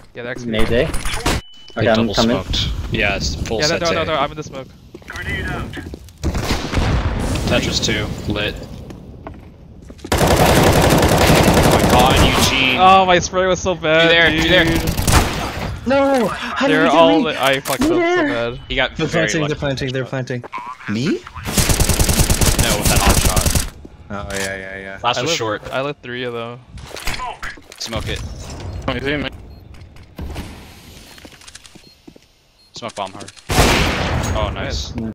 Yeah, they're actually. Mayday. They Okay, I'm double coming. smoked. Yeah, it's full Yeah, set. no, I'm in the smoke. Tetris 2, lit. Oh my god, Eugene. Oh, my spray was so bad. You there. No! How did They're you get all. me? I fucked up so bad. He got They're very planting, lucky. they're planting. Me? No, with that odd shot. Oh, yeah. Last was short. I lit 3 of them. Smoke it. Smoke bomb hard. Oh, nice.